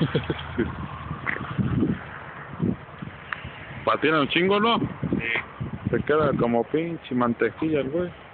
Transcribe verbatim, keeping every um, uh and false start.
Patina un chingo, ¿no? Sí. Se queda como pinche mantequilla el güey.